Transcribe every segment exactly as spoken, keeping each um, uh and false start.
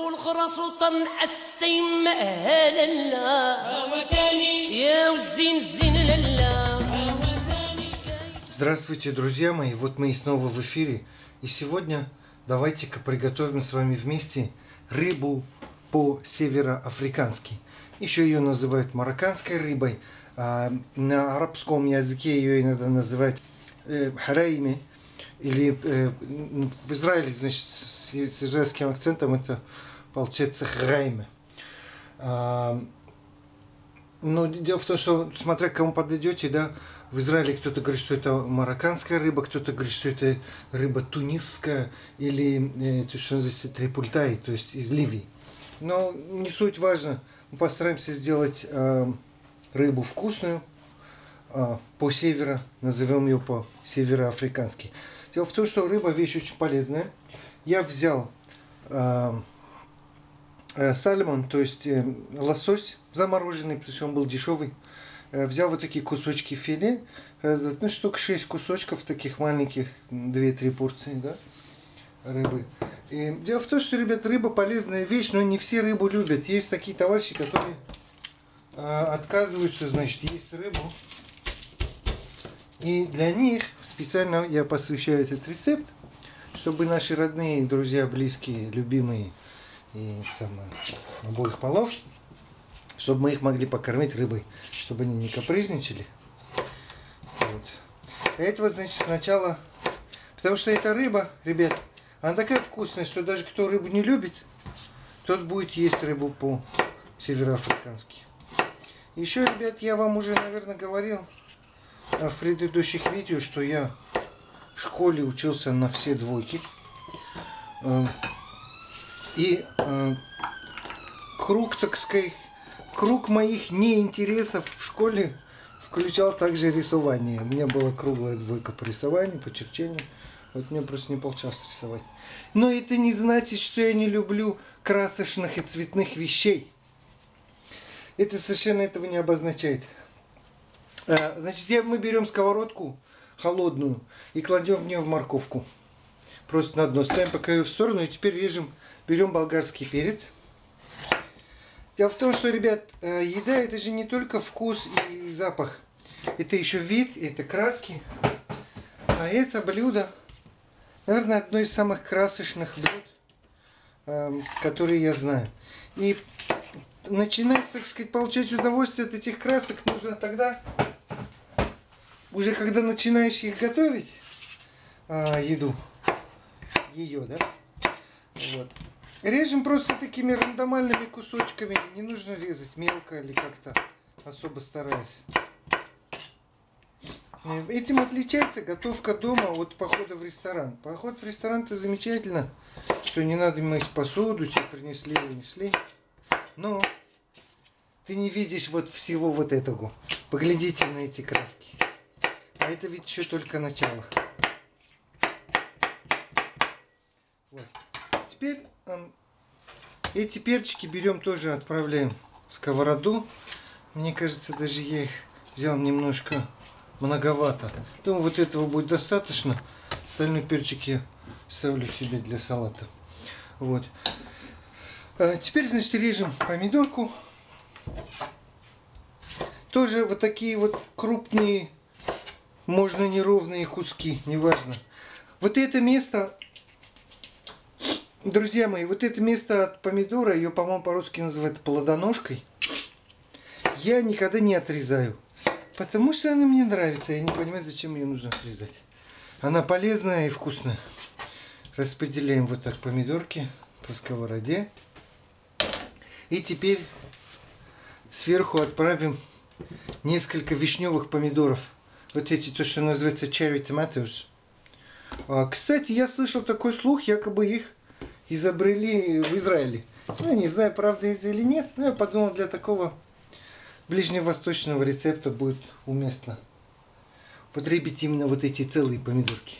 Здравствуйте, друзья мои! Вот мы и снова в эфире. И сегодня давайте-ка приготовим с вами вместе рыбу по-североафрикански. Еще ее называют марокканской рыбой. А на арабском языке ее иногда называют э, харайми. Или э, в Израиле, значит, с, с израильским акцентом это получается харайми. А, но дело в том, что смотря к кому подойдете, да, в Израиле кто-то говорит, что это марокканская рыба, кто-то говорит, что это рыба тунисская или э, то, что называется трипультай, то есть из Ливии. Но не суть важно. Мы постараемся сделать э, рыбу вкусную, э, по северо, назовем ее по североафрикански. Дело в том, что рыба вещь очень полезная. Я взял э, э, сальмон, то есть э, лосось замороженный, потому что он был дешевый. Э, взял вот такие кусочки филе, раз, ну, штук шесть кусочков таких маленьких, две-три порции, да, рыбы. И дело в том, что, ребят, рыба полезная вещь, но не все рыбу любят. Есть такие товарищи, которые э, отказываются, значит, есть рыбу. И для них специально я посвящаю этот рецепт, чтобы наши родные, друзья, близкие, любимые и самое, обоих полов, чтобы мы их могли покормить рыбой, чтобы они не капризничали. Вот. Для этого, значит, сначала, потому что эта рыба, ребят, она такая вкусная, что даже кто рыбу не любит, тот будет есть рыбу по-североафрикански. Еще, ребят, я вам уже, наверное, говорил в предыдущих видео, что я в школе учился на все двойки. И круг, так сказать, круг моих неинтересов в школе включал также рисование. У меня была круглая двойка по рисованию, по черчению. Вот мне просто не получалось рисовать. Но это не значит, что я не люблю красочных и цветных вещей. Это совершенно этого не обозначает. Значит, я, мы берем сковородку холодную и кладем в нее в морковку. Просто на дно ставим пока ее в сторону. И теперь режем, берем болгарский перец. Дело в том, что, ребят, еда это же не только вкус и запах. Это еще вид, это краски. А это блюдо, наверное, одно из самых красочных блюд, которые я знаю. И начинать, так сказать, получать удовольствие от этих красок нужно тогда, уже когда начинаешь их готовить, еду, ее, да, вот. Режем просто такими рандомальными кусочками, не нужно резать мелко или как-то особо стараясь. Этим отличается готовка дома от похода в ресторан. Поход в ресторан это замечательно, что не надо мыть посуду, тебе принесли, унесли. Но ты не видишь вот всего вот этого. Поглядите на эти краски. А это ведь еще только начало. Вот. Теперь э, эти перчики берем тоже, отправляем в сковороду. Мне кажется, даже я их взял немножко многовато. Думаю, вот этого будет достаточно. Остальные перчики ставлю себе для салата. Вот. А теперь, значит, режем помидорку. Тоже вот такие вот крупные, можно неровные куски, неважно. Вот это место, друзья мои, вот это место от помидора, ее, по-моему, по-русски называют плодоножкой, я никогда не отрезаю. Потому что она мне нравится, я не понимаю, зачем ее нужно отрезать. Она полезная и вкусная. Распределяем вот так помидорки по сковороде. И теперь сверху отправим несколько вишневых помидоров. Вот эти, то, что называется cherry tomatoes. А, кстати, я слышал такой слух, якобы их изобрели в Израиле. Ну, не знаю, правда это или нет, но я подумал, для такого ближневосточного рецепта будет уместно употребить именно вот эти целые помидорки.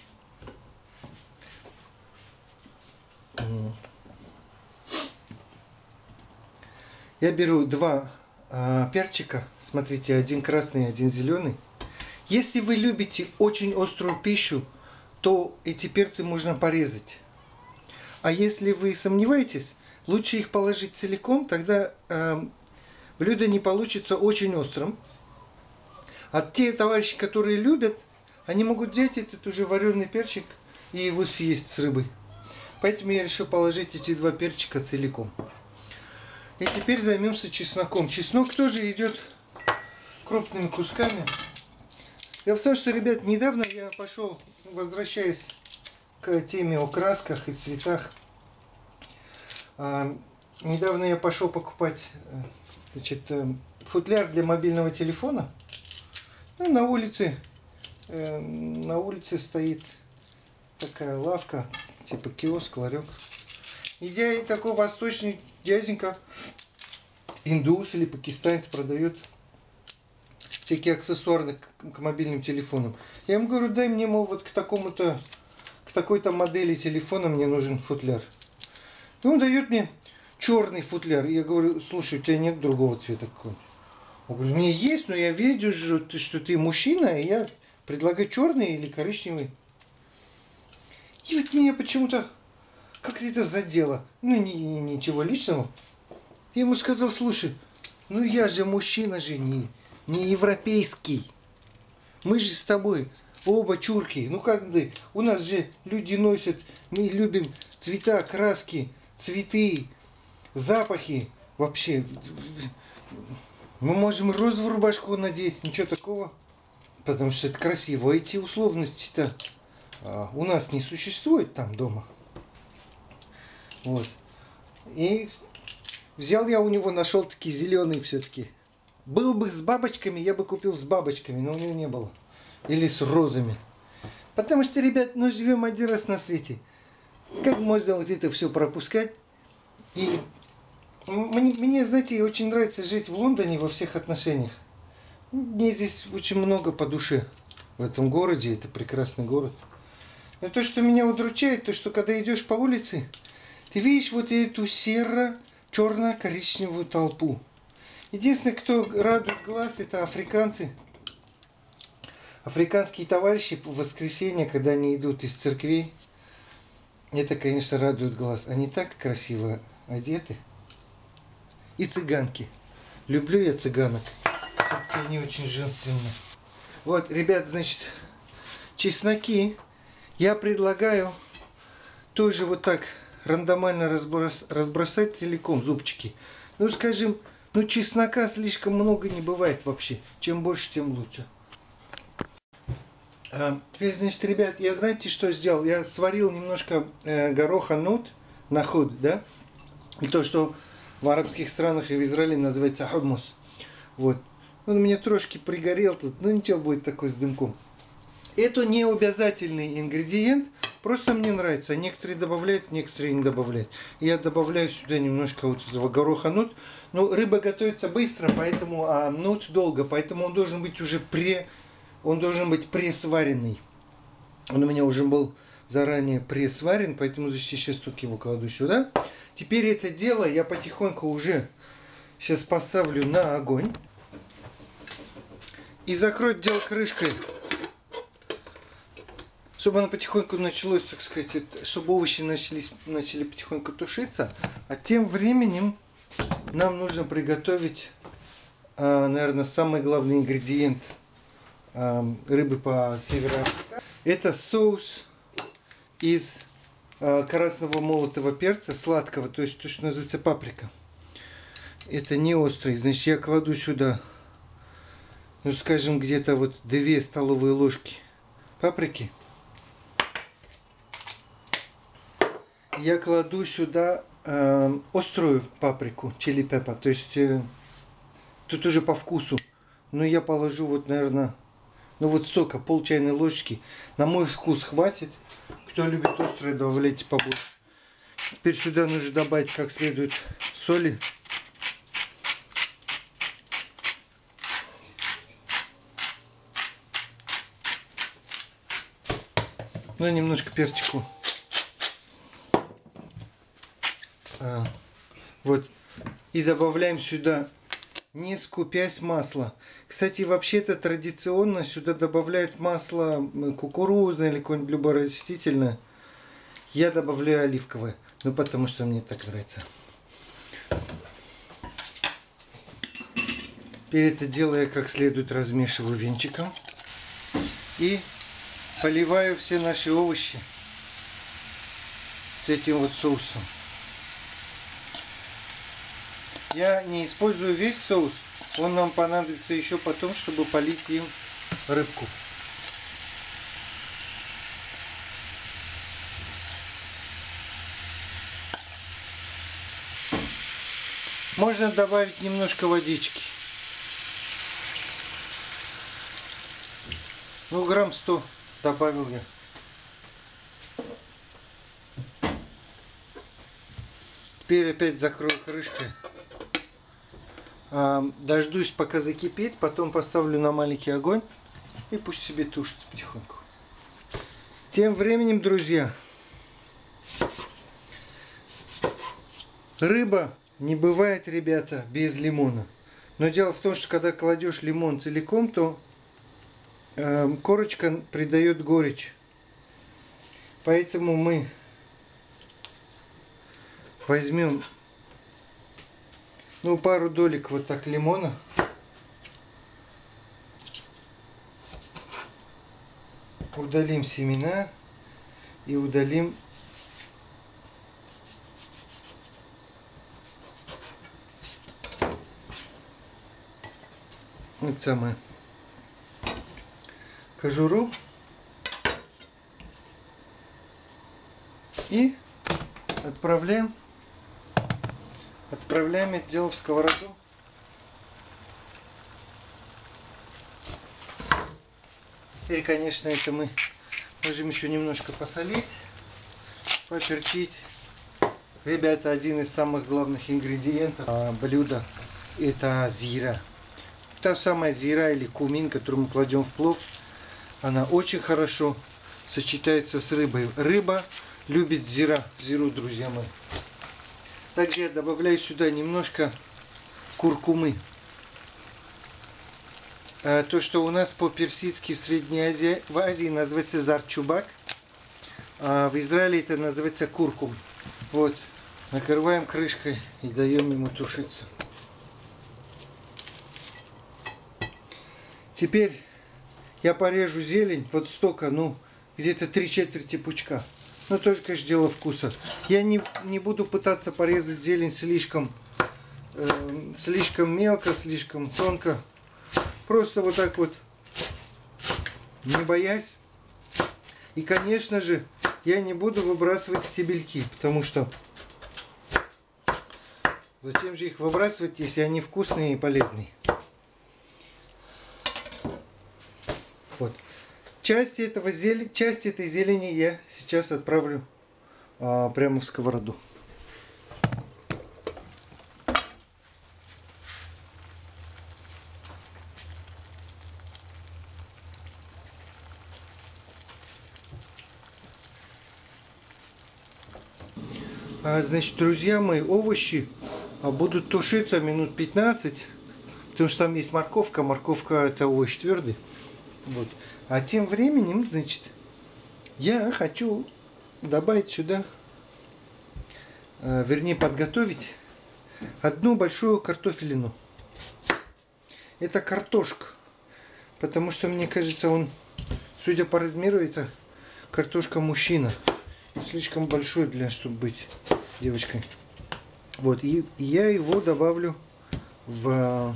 Я беру два а, перчика. Смотрите, один красный, один зеленый. Если вы любите очень острую пищу, то эти перцы можно порезать. А если вы сомневаетесь, лучше их положить целиком, тогда э, блюдо не получится очень острым. А те товарищи, которые любят, они могут взять этот уже вареный перчик и его съесть с рыбой. Поэтому я решил положить эти два перчика целиком. И теперь займемся чесноком. Чеснок тоже идет крупными кусками. Дело в том, что, ребят, недавно я пошел, возвращаясь к теме о красках и цветах, а, недавно я пошел покупать, значит, футляр для мобильного телефона. Ну, на улице, э, на улице стоит такая лавка, типа киоск, ларек. И я такой восточный дяденька, индус или пакистанец, продает всякие аксессуары к, к мобильным телефонам. Я ему говорю, дай мне, мол, вот к такому-то, к такой-то модели телефона мне нужен футляр. И он дает мне черный футляр. И я говорю, слушай, у тебя нет другого цвета какого-нибудь? Он говорит, у меня есть, но я видел, что ты мужчина, и я предлагаю черный или коричневый. И вот меня почему-то как-то это задело. Ну, ни, ни, ничего личного. Я ему сказал, слушай, ну я же мужчина же не, не европейский. Мы же с тобой оба чурки. Ну как ты? У нас же люди носят, мы любим цвета, краски, цветы, запахи. Вообще, мы можем розовую рубашку надеть, ничего такого. Потому что это красиво. А эти условности-то а, у нас не существует там дома. Вот. И взял я у него, нашел такие зеленые все-таки. Был бы с бабочками, я бы купил с бабочками, но у него не было. Или с розами. Потому что, ребят, мы живем один раз на свете. Как можно вот это все пропускать? И мне, мне, знаете, очень нравится жить в Лондоне во всех отношениях. Мне здесь очень много по душе. В этом городе, это прекрасный город. Но то, что меня удручает, то, что когда идешь по улице, ты видишь вот эту серо-черно-коричневую толпу. Единственное, кто радует глаз, это африканцы. Африканские товарищи в воскресенье, когда они идут из церквей, это, конечно, радует глаз. Они так красиво одеты. И цыганки. Люблю я цыганок. Они очень женственные. Вот, ребят, значит, чесноки я предлагаю тоже вот так рандомально разброс, разбросать целиком зубчики. Ну, скажем, ну, чеснока слишком много не бывает вообще. Чем больше, тем лучше. А, теперь, значит, ребят, я знаете, что сделал? Я сварил немножко э, гороха нут, нахуд, да? И то, что в арабских странах и в Израиле называется хумус. Вот. Он у меня трошки пригорел тут, ну ничего, будет такой с дымком. Это не обязательный ингредиент, просто мне нравится. Некоторые добавляют, некоторые не добавляют. Я добавляю сюда немножко вот этого гороха нут. Но рыба готовится быстро, поэтому, а нут долго, поэтому он должен быть уже пре, он должен быть пресваренный. Он у меня уже был заранее пресварен, поэтому здесь сейчас только его кладу сюда. Теперь это дело я потихоньку уже сейчас поставлю на огонь. И закрою дело крышкой, чтобы оно потихоньку началось, так сказать, чтобы овощи начали, начали потихоньку тушиться. А тем временем нам нужно приготовить, наверное, самый главный ингредиент рыбы по северу. Это соус из красного молотого перца, сладкого, то есть то, что называется паприка. Это не острый. Значит, я кладу сюда, ну, скажем, где-то вот две столовые ложки паприки. Я кладу сюда э, острую паприку, чили пеппер, то есть э, тут уже по вкусу. Но я положу вот, наверное, ну вот столько, пол чайной ложечки. На мой вкус хватит. Кто любит острое, добавляйте побольше. Теперь сюда нужно добавить как следует соли. Ну, немножко перчику. А, вот. И добавляем сюда, не скупясь, масло. Кстати, вообще-то традиционно сюда добавляют масло кукурузное или какое-нибудь любое растительное. Я добавляю оливковое. Ну, потому что мне так нравится. Теперь это делаю, как следует размешиваю венчиком. И поливаю все наши овощи вот этим вот соусом. Я не использую весь соус. Он нам понадобится еще потом, чтобы полить им рыбку. Можно добавить немножко водички. Ну, грамм сто добавил я. Теперь опять закрою крышкой. Дождусь, пока закипит, потом поставлю на маленький огонь и пусть себе тушится потихоньку. Тем временем, друзья, рыба не бывает, ребята, без лимона. Но дело в том, что когда кладешь лимон целиком, то э, корочка придает горечь. Поэтому мы возьмем, ну, пару долек вот так лимона. Удалим семена и удалим вот самое кожуру и отправляем отправляем это дело в сковороду. Теперь, конечно, это мы можем еще немножко посолить, поперчить. Ребята, один из самых главных ингредиентов блюда — это зира. Та самая зира или кумин, которую мы кладем в плов, она очень хорошо сочетается с рыбой. Рыба любит зира, зиру, друзья мои. Также я добавляю сюда немножко куркумы. То, что у нас по-персидски в Средней Азии, в Азии называется зарчубак, а в Израиле это называется куркум. Вот, накрываем крышкой и даем ему тушиться. Теперь я порежу зелень вот столько, ну, где-то три четверти пучка. Но тоже, конечно, дело вкуса. Я не, не буду пытаться порезать зелень слишком, э, слишком мелко, слишком тонко. Просто вот так вот, не боясь. И, конечно же, я не буду выбрасывать стебельки, потому что зачем же их выбрасывать, если они вкусные и полезные. Вот. Часть, этого зелень, часть этой зелени я сейчас отправлю а, прямо в сковороду. А, значит, друзья мои, овощи будут тушиться минут пятнадцать, потому что там есть морковка. Морковка — это овощ твердый. Вот. А тем временем, значит, я хочу добавить сюда, э, вернее, подготовить одну большую картофелину. Это картошка, потому что, мне кажется, он, судя по размеру, это картошка-мужчина. Слишком большой для, чтобы быть девочкой. Вот, и, и я его добавлю в,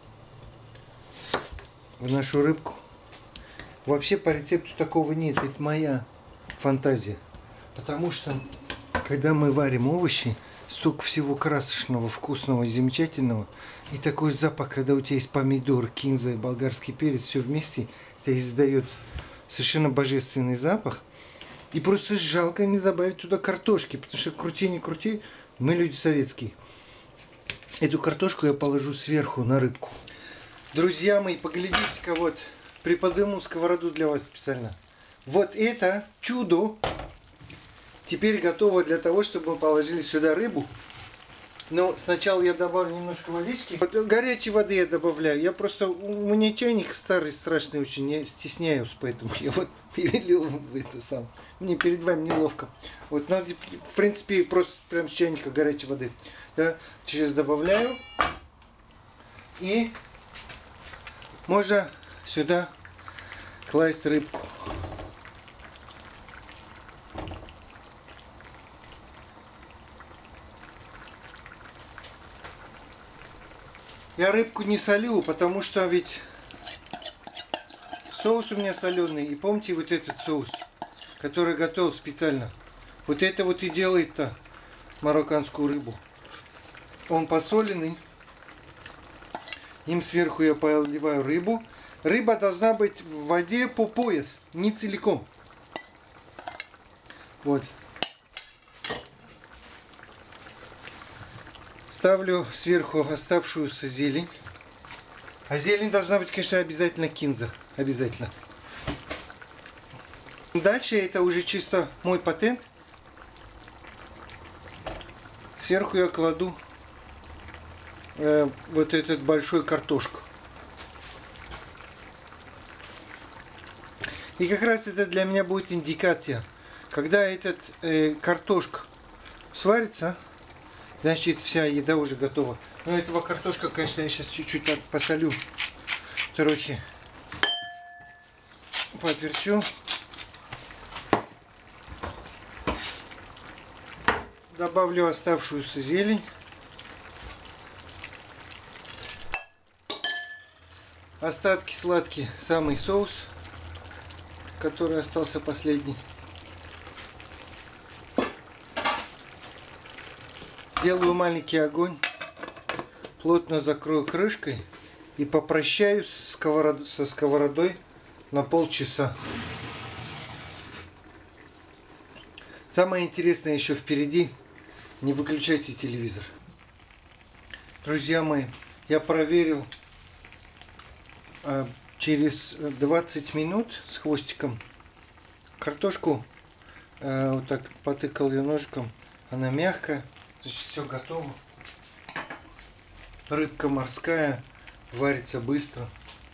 в нашу рыбку. Вообще по рецепту такого нет, это моя фантазия. Потому что, когда мы варим овощи, столько всего красочного, вкусного и замечательного. И такой запах, когда у тебя есть помидор, кинза и болгарский перец, все вместе, это издает совершенно божественный запах. И просто жалко не добавить туда картошки, потому что крути не крути, мы люди советские. Эту картошку я положу сверху на рыбку. Друзья мои, поглядите-ка, вот, приподниму сковороду для вас специально. Вот это чудо теперь готово для того, чтобы мы положили сюда рыбу. Но сначала я добавлю немножко водички. Вот горячей воды я добавляю. Я просто... У меня чайник старый, страшный очень. Я стесняюсь, поэтому я вот перелил в это сам. Мне перед вами неловко. Вот, но в принципе просто прям с чайника горячей воды. Да, сейчас добавляю. И можно сюда класть рыбку. Я рыбку не солю, потому что ведь соус у меня соленый. И помните вот этот соус, который готов специально. Вот это вот и делает-то марокканскую рыбу. Он посоленный. Им сверху я поливаю рыбу. Рыба должна быть в воде по пояс, не целиком. Вот. Ставлю сверху оставшуюся зелень. А зелень должна быть, конечно, обязательно кинза. Обязательно. Дальше это уже чисто мой патент. Сверху я кладу э, вот этот большой картошку. И как раз это для меня будет индикация. Когда этот э, картошка сварится, значит вся еда уже готова. Но этого картошка, конечно, я сейчас чуть-чуть так посолю. Трохи поперчу. Добавлю оставшуюся зелень. Остатки сладкий, самый соус, который остался последний. Сделаю маленький огонь, плотно закрою крышкой и попрощаюсь сковород... со сковородой на полчаса. Самое интересное еще впереди. Не выключайте телевизор. Друзья мои, я проверил а, через двадцать минут с хвостиком картошку. А, вот так потыкал ее ножиком. Она мягкая. Значит, все готово. Рыбка морская. Варится быстро.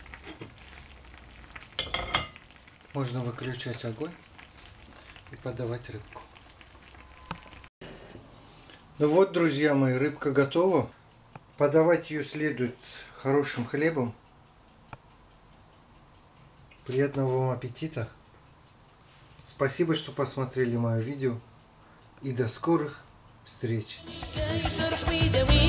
Можно выключать огонь и подавать рыбку. Ну вот, друзья мои, рыбка готова. Подавать ее следует с хорошим хлебом. Приятного вам аппетита. Спасибо, что посмотрели мое видео. И до скорых встреч.